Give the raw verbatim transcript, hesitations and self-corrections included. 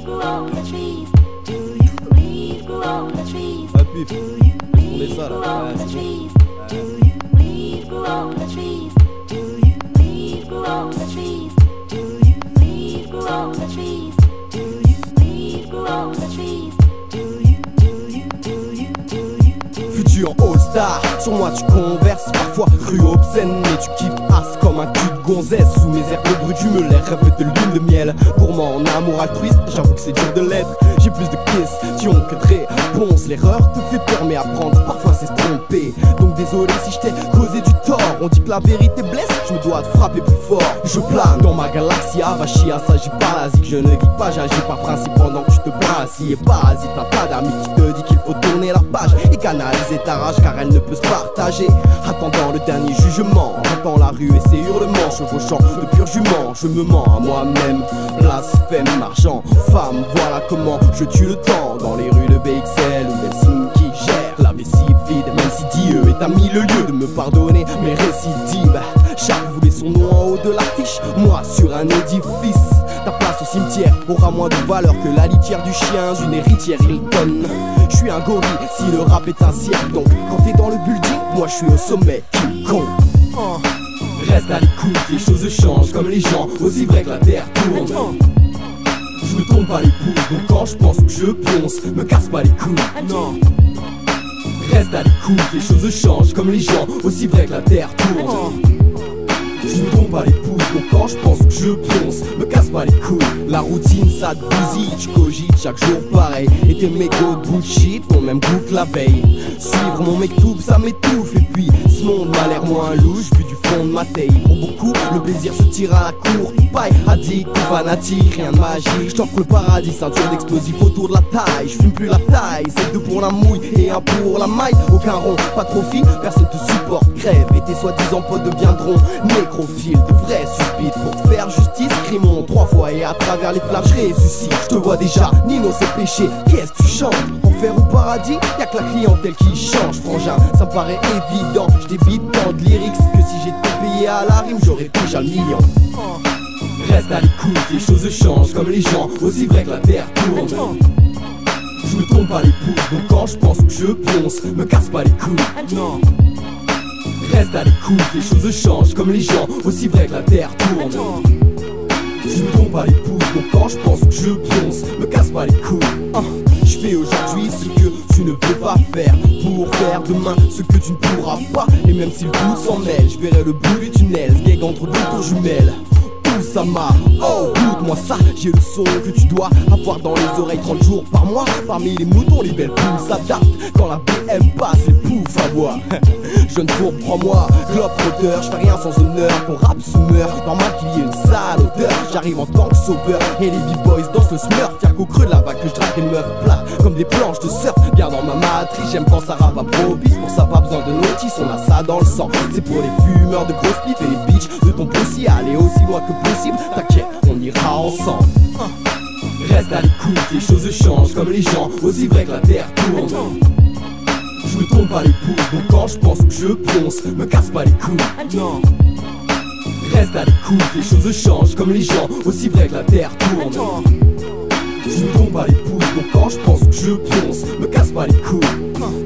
Ah pif, laisse tomber ça là. Ouais, c'est futur all-star, sur moi tu converses, parfois cru obscène, mais tu kiffes as comme un cul de gonzesse. Sous mes airs de brut, je me l'air rêve de lune de miel. Gourmand en amour altruiste, j'avoue que c'est dur de l'être. J'ai plus de questions que de réponses. L'erreur te fait peur, mais apprendre parfois c'est se tromper. Donc désolé si je t'ai causé du tort. On dit que la vérité blesse, je me dois de frapper plus fort. Je plane dans ma galaxie, avachi, assagi, parasite. Je ne vis pas, j'agis par principe pendant que tu te brasilles. Et parasite, t'as pas d'amis qui te dit qu'il faut tourner la page et canaliser ta rage car elle ne peut se partager. Attendant le dernier jugement, j'entends la rue et ses hurlements, chevauchant de pur jument. Je me mens à moi-même, blasphème, argent, femme, voilà comment je tue le temps. Dans les rues de B X L ou d'Helsinki gère la vessie vide. Même si Dieu est à mille lieues de me pardonner mes récidives. Chaque voulait son nom en haut de l'affiche, moi sur un édifice. Ta place au cimetière aura moins de valeur que la litière du chien d'une héritière Hilton. Je suis un gorille si le rap est un cirque, donc quand t'es dans le building, moi je suis au sommet, King Kong. Oh. Reste à l'écoute, les choses changent comme les gens, aussi vrai que la terre tourne. Je me trompe pas les pouces, donc quand je pense que je pionce, me casse pas les couilles, non. Reste à l'écoute, les choses changent comme les gens, aussi vrai que la terre tourne. Je me trompe pas les pouces, donc quand je pense que je pionce, me casse pas les couilles. La routine ça te bousille, tu cogites chaque jour pareil. Et tes mégots de bullshit ont même goût que la veille. Suivre mon mektoub ça m'étouffe. Et puis ce monde m'a l'air moins louche vu du fond de ma taille. Pour beaucoup le plaisir se tire à la cour. Paille, addict ou fanatique, rien de magique. Je t'offre le paradis, ceinture d'explosifs autour de la taille. Je fume plus la taille, c'est deux pour la mouille et un pour la maille. Aucun rond, pas trop fine, personne te supporte, crève. Et tes soi-disant potes deviendront nécrophiles. De vrais suspites pour te faire justice, crimons trois fois et à travers les flammes je ressuscite. Je te vois déjà, Nino c'est péché, qu'est-ce que tu chantes? Enfer ou paradis, y'a que la clientèle qui change. Frangin, ça me paraît évident, je débite tant de lyrics que si j'étais payé à la rime, j'aurais déjà le million. Reste à l'écoute, les choses changent comme les gens, aussi vrai que la terre tourne. Je me trompe pas les pouces, donc quand je pense que je pionce, me casse pas les couilles, non. Reste à l'écoute, les choses changent comme les gens, aussi vrai que la terre tourne. Je me trompe pas les pouces, donc quand je pense que je pionce, me casse pas les couilles. uh. Je fais aujourd'hui ce que tu ne veux pas faire, pour faire demain ce que tu ne pourras pas. Et même si le doute s'en mêle, je verrai le bout du tunnel, ce gag entre deux tours jumelles. Ça m'a, oh, écoute-moi ça, j'ai le son que tu dois avoir dans les oreilles trente jours par mois. Parmi les moutons, les belles poules s'adaptent. Quand la B M passe, les poufs à bois. Jeune fourbe, prends-moi, globe trotteur, je fais rien sans honneur, ton rap se meurt. Normal qu'il y ait une sale odeur, j'arrive en tant que sauveur. Et les b-boys dansent le smurf, y'a qu'au creux de la vague que je drague des meufs plates comme des planches de surf. Bien dans ma matrice, j'aime quand ça rappe à propice. Pour ça pas besoin de notice, on a ça dans le sang. C'est pour les fumeurs de grosses pipes et les bitches de ton possi. Aller aussi loin que possible, t'inquiète, on ira ensemble. Reste à l'écoute, les choses changent comme les gens, aussi vrai que la terre tourne. Je me trompe pas les pouces, donc quand je pense que je pionce, me casse pas les couilles, non. Reste à l'écoute, les choses changent comme les gens, aussi vrai que la terre tourne. Je me trompe pas les pouces, donc quand je pense que je pionce, me casse pas les couilles.